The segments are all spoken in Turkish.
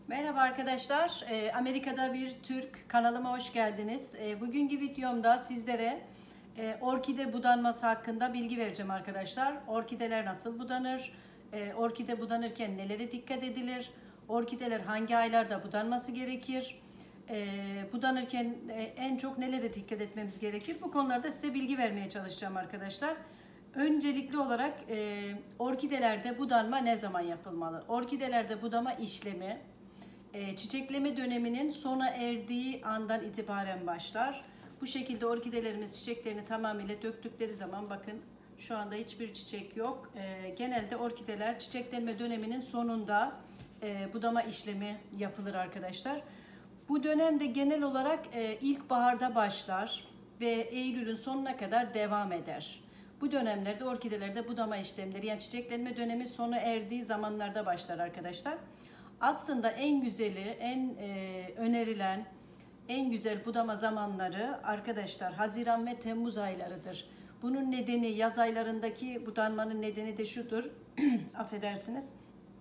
Merhaba arkadaşlar, Amerika'da bir Türk kanalıma hoş geldiniz. Bugünkü videomda sizlere orkide budanması hakkında bilgi vereceğim arkadaşlar. Orkideler nasıl budanır? Orkide budanırken nelere dikkat edilir? Orkideler hangi aylarda budanması gerekir? Budanırken en çok nelere dikkat etmemiz gerekir? Bu konularda size bilgi vermeye çalışacağım arkadaşlar. Öncelikli olarak orkidelerde budanma ne zaman yapılmalı? Orkidelerde budama işlemi çiçekleme döneminin sona erdiği andan itibaren başlar. Bu şekilde orkidelerimiz çiçeklerini tamamıyla döktükleri zaman bakın şu anda hiçbir çiçek yok. Genelde orkideler çiçeklenme döneminin sonunda budama işlemi yapılır arkadaşlar. Bu dönemde genel olarak ilkbaharda başlar ve Eylül'ün sonuna kadar devam eder. Bu dönemlerde orkidelerde budama işlemleri yani çiçeklenme dönemi sona erdiği zamanlarda başlar arkadaşlar. Aslında en güzeli, en önerilen, en güzel budama zamanları arkadaşlar Haziran ve Temmuz aylarıdır. Bunun nedeni yaz aylarındaki budanmanın nedeni de şudur. Affedersiniz.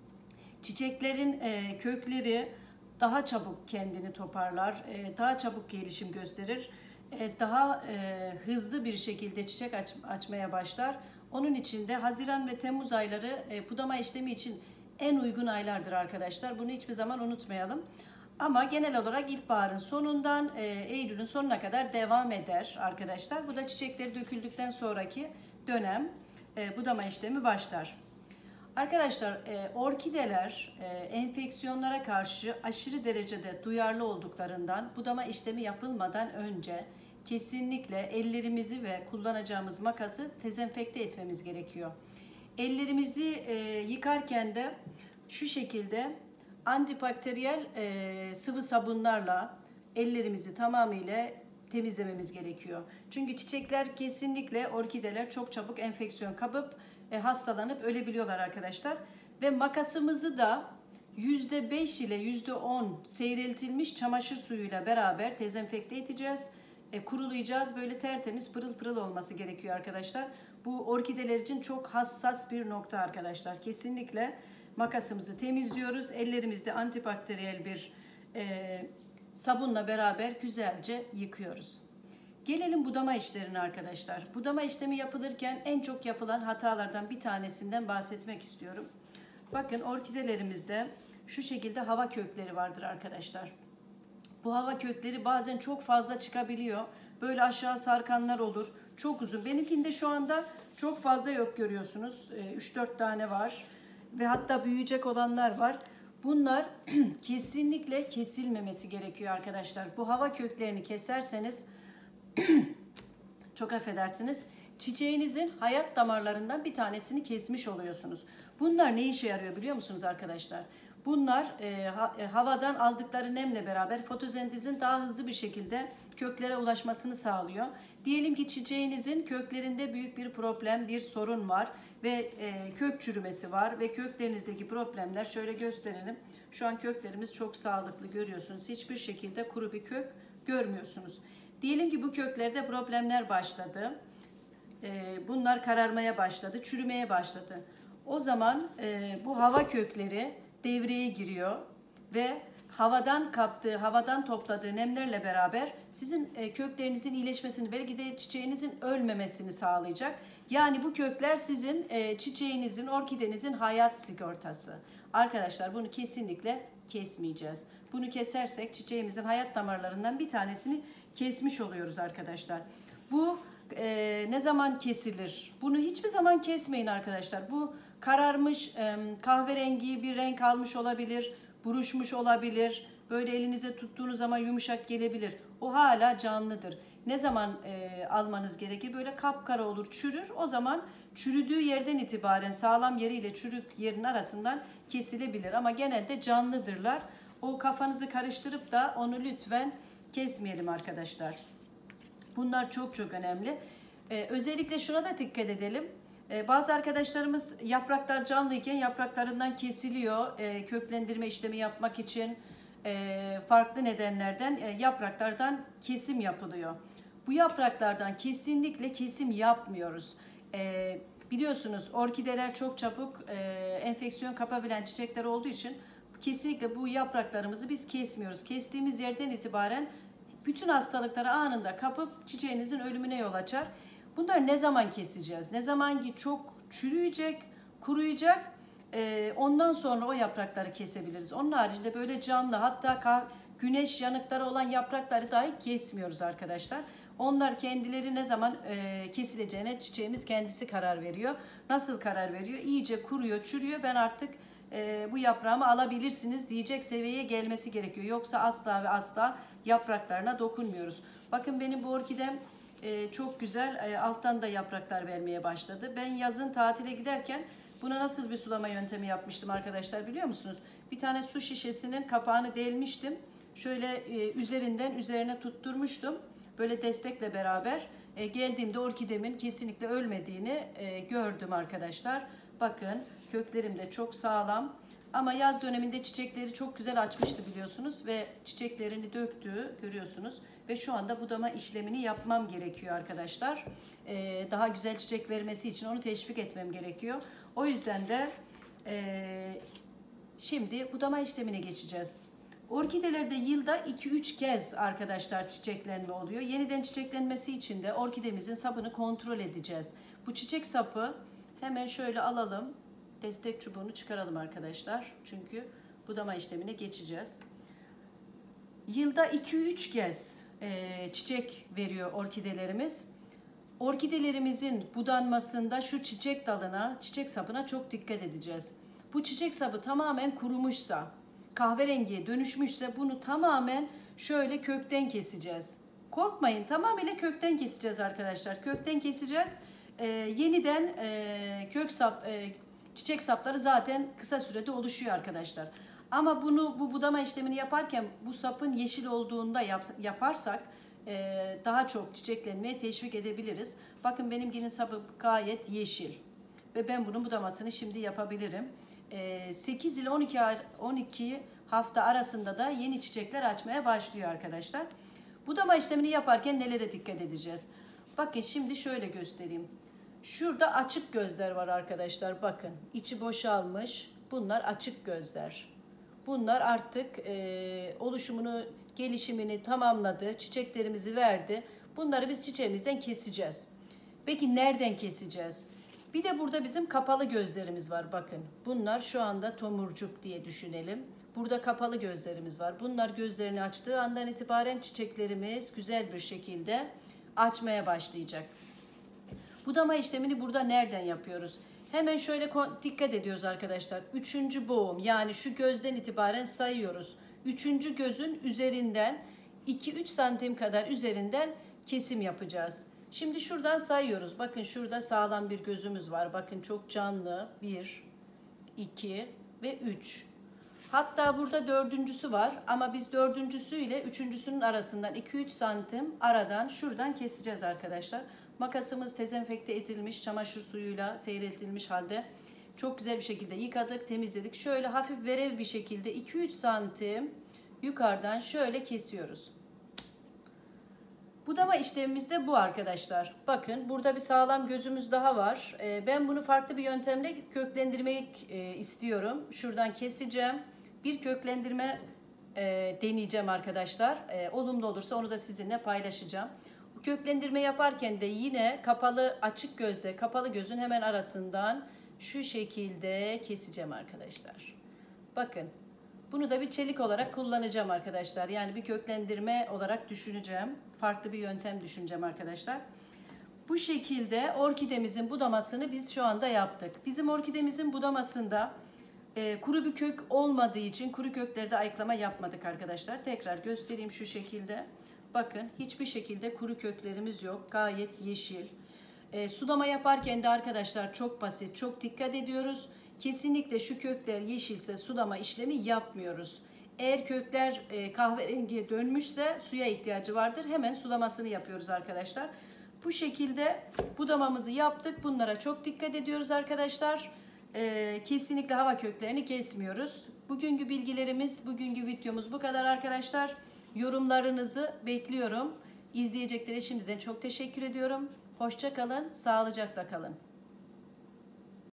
Çiçeklerin kökleri daha çabuk kendini toparlar, daha çabuk gelişim gösterir, daha hızlı bir şekilde çiçek açmaya başlar. Onun için de Haziran ve Temmuz ayları budama işlemi için en uygun aylardır arkadaşlar. Bunu hiçbir zaman unutmayalım. Ama genel olarak ilkbaharın sonundan Eylül'ün sonuna kadar devam eder arkadaşlar. Bu da çiçekleri döküldükten sonraki dönem budama işlemi başlar. Arkadaşlar orkideler enfeksiyonlara karşı aşırı derecede duyarlı olduklarından budama işlemi yapılmadan önce kesinlikle ellerimizi ve kullanacağımız makası dezenfekte etmemiz gerekiyor. Ellerimizi yıkarken de şu şekilde antibakteriyel sıvı sabunlarla ellerimizi tamamıyla temizlememiz gerekiyor. Çünkü çiçekler kesinlikle orkideler çok çabuk enfeksiyon kapıp hastalanıp ölebiliyorlar arkadaşlar. Ve makasımızı da %5 ile %10 seyreltilmiş çamaşır suyuyla beraber dezenfekte edeceğiz. Kurulayacağız. Böyle tertemiz pırıl pırıl olması gerekiyor arkadaşlar. Bu orkideler için çok hassas bir nokta arkadaşlar. Kesinlikle makasımızı temizliyoruz. Ellerimizde antibakteriyel bir sabunla beraber güzelce yıkıyoruz. Gelelim budama işlerine arkadaşlar. Budama işlemi yapılırken en çok yapılan hatalardan bir tanesinden bahsetmek istiyorum. Bakın orkidelerimizde şu şekilde hava kökleri vardır arkadaşlar. Bu hava kökleri bazen çok fazla çıkabiliyor. Böyle aşağı sarkanlar olur. Çok uzun. Benimkinde şu anda çok fazla yok görüyorsunuz. 3-4 tane var. Ve hatta büyüyecek olanlar var. Bunlar kesinlikle kesilmemesi gerekiyor arkadaşlar. Bu hava köklerini keserseniz çok affedersiniz, çiçeğinizin hayat damarlarından bir tanesini kesmiş oluyorsunuz. Bunlar ne işe yarıyor biliyor musunuz arkadaşlar? Bunlar havadan aldıkları nemle beraber fotosentezin daha hızlı bir şekilde köklere ulaşmasını sağlıyor. Diyelim ki çiçeğinizin köklerinde büyük bir problem, bir sorun var ve kök çürümesi var ve köklerinizdeki problemler şöyle gösterelim. Şu an köklerimiz çok sağlıklı görüyorsunuz. Hiçbir şekilde kuru bir kök görmüyorsunuz. Diyelim ki bu köklerde problemler başladı. Bunlar kararmaya başladı, çürümeye başladı. O zaman bu hava kökleri devreye giriyor ve havadan topladığı nemlerle beraber sizin köklerinizin iyileşmesini, belki de çiçeğinizin ölmemesini sağlayacak. Yani bu kökler sizin çiçeğinizin, orkidenizin hayat sigortası. Arkadaşlar bunu kesinlikle kesmeyeceğiz. Bunu kesersek çiçeğimizin hayat damarlarından bir tanesini kesmiş oluyoruz arkadaşlar. Bu ne zaman kesilir? Bunu hiçbir zaman kesmeyin arkadaşlar. Bu kararmış, kahverengi bir renk almış olabilir, buruşmuş olabilir. Böyle elinize tuttuğunuz zaman yumuşak gelebilir. O hala canlıdır. Ne zaman almanız gerekir? Böyle kapkara olur, çürür. O zaman çürüdüğü yerden itibaren sağlam yeriyle çürük yerin arasından kesilebilir. Ama genelde canlıdırlar. O kafanızı karıştırıp da onu lütfen kesmeyelim arkadaşlar. Bunlar çok çok önemli. Özellikle şuna da dikkat edelim. Bazı arkadaşlarımız yapraklar canlıyken yapraklarından kesiliyor. Köklendirme işlemi yapmak için farklı nedenlerden yapraklardan kesim yapılıyor. Bu yapraklardan kesinlikle kesim yapmıyoruz. Biliyorsunuz orkideler çok çabuk enfeksiyon kapabilen çiçekler olduğu için kesinlikle bu yapraklarımızı biz kesmiyoruz. Kestiğimiz yerden itibaren bütün hastalıkları anında kapıp çiçeğinizin ölümüne yol açar. Bunları ne zaman keseceğiz? Ne zaman ki çok çürüyecek, kuruyacak, ondan sonra o yaprakları kesebiliriz. Onun haricinde böyle canlı, hatta güneş yanıkları olan yaprakları dahi kesmiyoruz arkadaşlar. Onlar kendileri ne zaman kesileceğine çiçeğimiz kendisi karar veriyor. Nasıl karar veriyor? İyice kuruyor, çürüyor. Ben artık bu yaprağımı alabilirsiniz diyecek seviyeye gelmesi gerekiyor. Yoksa asla ve asla yapraklarına dokunmuyoruz. Bakın benim bu orkidem çok güzel. Alttan da yapraklar vermeye başladı. Ben yazın tatile giderken buna nasıl bir sulama yöntemi yapmıştım arkadaşlar biliyor musunuz? Bir tane su şişesinin kapağını delmiştim. Şöyle üzerine tutturmuştum. Böyle destekle beraber geldiğimde orkidemin kesinlikle ölmediğini gördüm arkadaşlar. Bakın köklerim de çok sağlam. Ama yaz döneminde çiçekleri çok güzel açmıştı biliyorsunuz ve çiçeklerini döktü görüyorsunuz. Ve şu anda budama işlemini yapmam gerekiyor arkadaşlar. Daha güzel çiçek vermesi için onu teşvik etmem gerekiyor. O yüzden de şimdi budama işlemine geçeceğiz. Orkidelerde yılda 2-3 kez arkadaşlar çiçeklenme oluyor. Yeniden çiçeklenmesi için de orkidemizin sapını kontrol edeceğiz. Bu çiçek sapı hemen şöyle alalım. Destek çubuğunu çıkaralım arkadaşlar. Çünkü budama işlemine geçeceğiz. Yılda 2-3 kez çiçek veriyor orkidelerimiz. Orkidelerimizin budanmasında şu çiçek dalına, çiçek sapına çok dikkat edeceğiz. Bu çiçek sapı tamamen kurumuşsa, kahverengiye dönüşmüşse bunu tamamen şöyle kökten keseceğiz. Korkmayın, tamamıyla kökten keseceğiz arkadaşlar. Kökten keseceğiz. Yeniden çiçek sapları zaten kısa sürede oluşuyor arkadaşlar. Ama bu budama işlemini yaparken bu sapın yeşil olduğunda yaparsak daha çok çiçeklenmeye teşvik edebiliriz. Bakın benimkinin sapı gayet yeşil ve ben bunun budamasını şimdi yapabilirim. 8 ile 12 hafta arasında da yeni çiçekler açmaya başlıyor arkadaşlar. Budama işlemini yaparken nelere dikkat edeceğiz? Bakın şimdi şöyle göstereyim. Şurada açık gözler var arkadaşlar. Bakın içi boşalmış. Bunlar açık gözler. Bunlar artık oluşumunu, gelişimini tamamladı. Çiçeklerimizi verdi. Bunları biz çiçeğimizden keseceğiz. Peki nereden keseceğiz? Bir de burada bizim kapalı gözlerimiz var. Bakın bunlar şu anda tomurcuk diye düşünelim. Burada kapalı gözlerimiz var. Bunlar gözlerini açtığı andan itibaren çiçeklerimiz güzel bir şekilde açmaya başlayacak. Budama işlemini burada nereden yapıyoruz? Hemen şöyle dikkat ediyoruz arkadaşlar. 3. boğum, yani şu gözden itibaren sayıyoruz. 3. gözün üzerinden 2-3 santim kadar üzerinden kesim yapacağız. Şimdi şuradan sayıyoruz. Bakın şurada sağlam bir gözümüz var. Bakın çok canlı. 1, 2 ve 3. Hatta burada 4.'sü var ama biz 4.'sü ile 3.'sünün arasından 2-3 santim aradan şuradan keseceğiz arkadaşlar. Makasımız dezenfekte edilmiş, çamaşır suyuyla seyreltilmiş halde çok güzel bir şekilde yıkadık, temizledik. Şöyle hafif verev bir şekilde 2-3 santim yukarıdan şöyle kesiyoruz. Budama işlemimiz de bu arkadaşlar. Bakın burada bir sağlam gözümüz daha var. Ben bunu farklı bir yöntemle köklendirmek istiyorum. Şuradan keseceğim. Bir köklendirme deneyeceğim arkadaşlar. Olumlu olursa onu da sizinle paylaşacağım. Bu köklendirme yaparken de yine açık gözle kapalı gözün hemen arasından şu şekilde keseceğim arkadaşlar. Bakın. Bunu da bir çelik olarak kullanacağım arkadaşlar. Yani bir köklendirme olarak düşüneceğim. Farklı bir yöntem düşüneceğim arkadaşlar. Bu şekilde orkidemizin budamasını biz şu anda yaptık. Bizim orkidemizin budamasında kuru bir kök olmadığı için kuru köklerde ayıklama yapmadık arkadaşlar. Tekrar göstereyim şu şekilde. Bakın hiçbir şekilde kuru köklerimiz yok. Gayet yeşil. Sulama yaparken de arkadaşlar çok basit, çok dikkat ediyoruz. Kesinlikle şu kökler yeşilse sulama işlemi yapmıyoruz. Eğer kökler kahverengiye dönmüşse suya ihtiyacı vardır. Hemen sulamasını yapıyoruz arkadaşlar. Bu şekilde budamamızı yaptık. Bunlara çok dikkat ediyoruz arkadaşlar. Kesinlikle hava köklerini kesmiyoruz. Bugünkü bilgilerimiz, bugünkü videomuz bu kadar arkadaşlar. Yorumlarınızı bekliyorum. İzleyeceklere şimdiden çok teşekkür ediyorum. Hoşça kalın, sağlıcakla kalın.